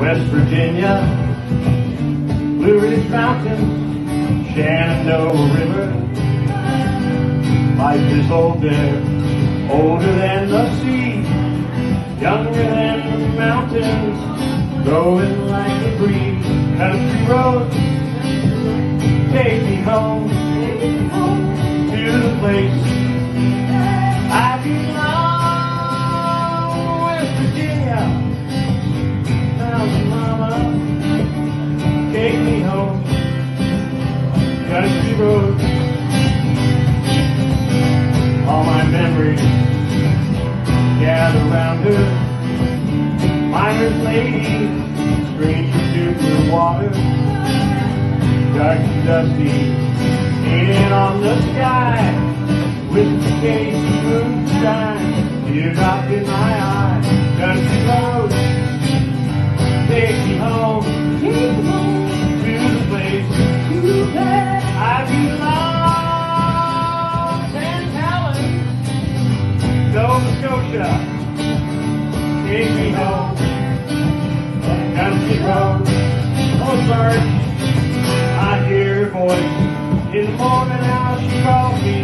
West Virginia, Blue Ridge Mountains, Shenandoah River. Life is old there, older than the sea, younger than the mountains, growing like the breeze. Country roads, take me home to the place I belong. West Virginia, mountain mama, take me home. Country roads, all my memories gather round her. Miner's lady, stranger to blue water, dark and dusty, painted on the sky, with the case of moonshine, teardrop in my eye. Country roads, take me home, to the place I belong. Tantallon, Nova Scotia, take me home. Country roads, oh Sarge, I hear her voice in the morning hour. She calls me